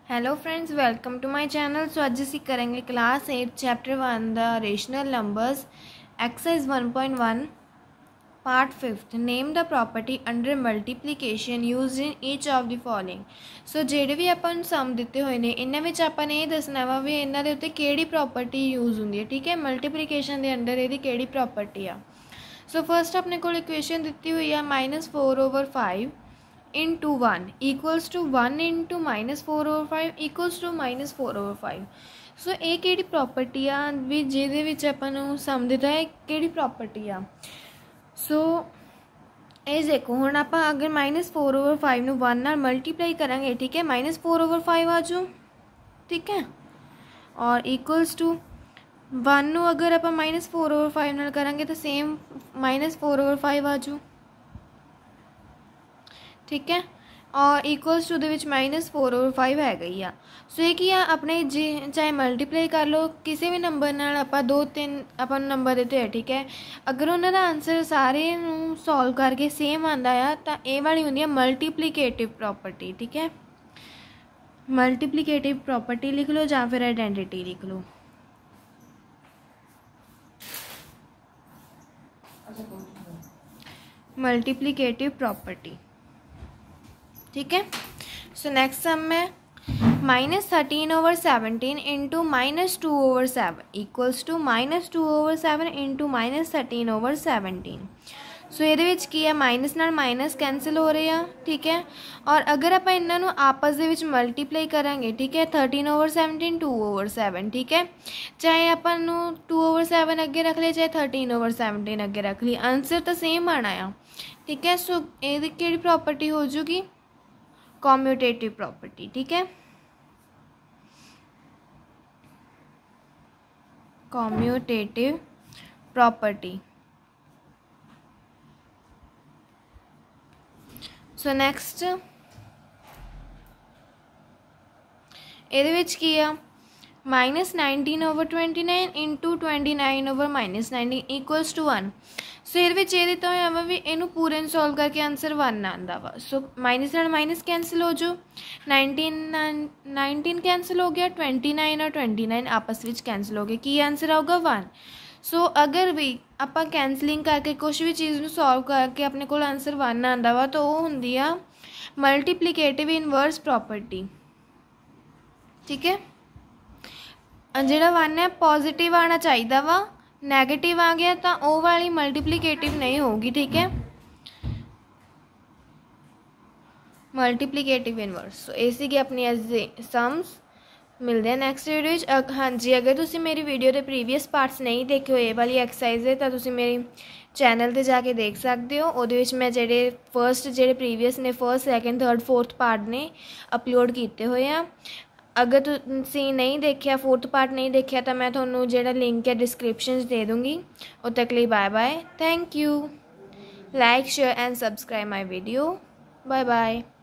Hello friends, welcome to my channel. So अज असी करेंगे class 8 chapter 1 the rational numbers exercise 1.1 part 5th। Name the property under multiplication use in each of the following. So ਜਿਹੜੇ ਵੀ ਆਪਾਂ ਨੂੰ ਸਮ ਦਿੱਤੇ ਹੋਏ ਨੇ ਇਹਨਾਂ ਵਿੱਚ ਆਪਾਂ ਨੇ ਇਹ ਦੱਸਣਾ ਵਾ ਵੀ ਇਹਨਾਂ ਦੇ ਉੱਤੇ ਕਿਹੜੀ ਪ੍ਰੋਪਰਟੀ ਯੂਜ਼ ਹੁੰਦੀ ਹੈ। ਠੀਕ ਹੈ, ਮਲਟੀਪਲੀਕੇਸ਼ਨ ਦੇ ਅੰਡਰ ਇਹਦੀ ਕਿਹੜੀ ਪ੍ਰੋਪਰਟੀ ਆ। ਸੋ ਫਸਟ ਆਪਣੇ ਕੋਲ ਇਕੁਏਸ਼ਨ ਦਿੱਤੀ ਹੋਈ ਆ -4/5 into 1 equals to 1 into -4/5 equals to -4/5। सो ये किहड़ी प्रॉपर्टी आ भी जिहदे विच आपां नूं सम दिता है किहड़ी प्रॉपर्टी आ। सो ये देखो हुण आपां अगर -4/5 नूं 1 नाल मल्टीप्लाई करांगे, ठीक है, -4/5 आ जाऊ, ठीक है, और इक्वल्स टू 1 नूं अगर आपां -4/5 नाल करांगे तो सेम -4/5 आ जाऊ, ठीक है, और इक्वल्स टू दे विच -4/5 है गई आ। सो ये की अपने जे चाहे मल्टीप्लाई कर लो किसी भी नंबर नाल आपां 2-3 अपन नंबर देते हैं, ठीक है, अगर उन्हों का आंसर सारे सॉल्व करके सेम आंदा आ तो ये वाली होंदी है मल्टीप्लीकेटिव प्रॉपर्टी। ठीक है, मल्टीप्लीकेटिव प्रॉपर्टी लिख लो या फिर आइडेंटिटी लिख लो। मल्टीप्लीकेटिव प्रॉपर्टी, ठीक है। सो नेक्स्ट सम में -13/17 into -2/7 equals to -2/7 into -13/17। So ये की है माइनस नाल माइनस कैंसल हो रहे हैं, ठीक है, और अगर आप इन्हों आपस दे विच मल्टीप्लाई करांगे, ठीक है, 13/17 2/7, ठीक है, चाहे अपन 2/7 अगे रख ले चाहे 13/17 अगे रख ली, आंसर तो सेम आना है, ठीक है। सो ये किहड़ी प्रॉपर्टी हो जूगी, कॉम्यूटेटिव प्रॉपर्टी, ठीक है, कॉम्यूटेटिव प्रॉपर्टी। सो नेक्स्ट ਇਹਦੇ ਵਿੱਚ ਕੀ ਆ -19/29 इंटू 29/-19 इक्वल्स टू 1। सो ये दिता हुआ वा भी इनू पूरे सॉल्व करके आंसर 1 आता वा। सो माइनस नाल माइनस कैंसल हो जाओ, 19 कैंसल हो गया, 29 और 29 आपस में कैंसल हो गए, की आंसर आऊगा 1। सो अगर भी आप कैंसलिंग करके कुछ भी चीज़ में सॉल्व करके अपने को आंसर 1 आता वा तो वो होंदी आ मल्टीप्लीकेटिव इनवर्स प्रॉपर्टी, ठीक है। जिहड़ा 1 है पॉजिटिव आना चाहिए वा, नैगेटिव आ गया तो वो वाली मल्टीप्लीकेटिव नहीं होगी, ठीक है, मल्टीप्लीकेटिव इनवर्स। सो ये सी अपनी अज दे सम्स, मिलते हैं नैक्सट वीडियो। हाँ जी, अगर तुसी मेरी वीडियो के प्रीवियस पार्ट्स नहीं देखे हो ये वाली एक्सरसाइज है तो तुसी मेरे चैनल पर जाके देख सकते हो। उहदे विच मैं जेडे फर्स्ट जेडे प्रीवियस ने 1st 2nd 3rd 4th part ने अपलोड किए हुए हैं। अगर तुसी नहीं देखा 4th पार्ट नहीं देखा तो मैं थोनों जेड़ा लिंक है डिस्क्रिप्शन दे दूँगी। उद तक लिए bye bye, thank you, like share and subscribe my video, bye bye.